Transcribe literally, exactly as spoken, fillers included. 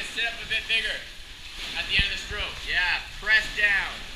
sit up a bit bigger at the end of the stroke. Yeah, press down.